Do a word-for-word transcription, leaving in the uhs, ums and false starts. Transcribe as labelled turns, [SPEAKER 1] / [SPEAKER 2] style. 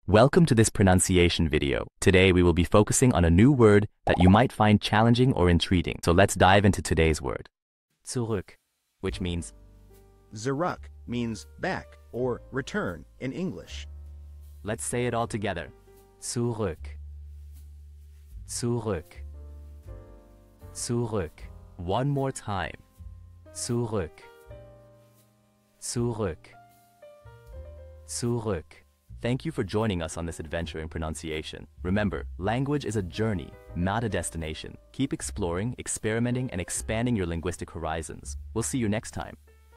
[SPEAKER 1] Welcome to this pronunciation video. Today we will be focusing on a new word that you might find challenging or intriguing. So let's dive into today's word. Zurück, which means
[SPEAKER 2] Zurück means back or return in English.
[SPEAKER 1] let's say it all together. Zurück. Zurück. Zurück. One more time. Zurück. Zurück. Zurück. Thank you for joining us on this adventure in pronunciation. Remember, language is a journey, not a destination. Keep exploring, experimenting, and expanding your linguistic horizons. We'll see you next time.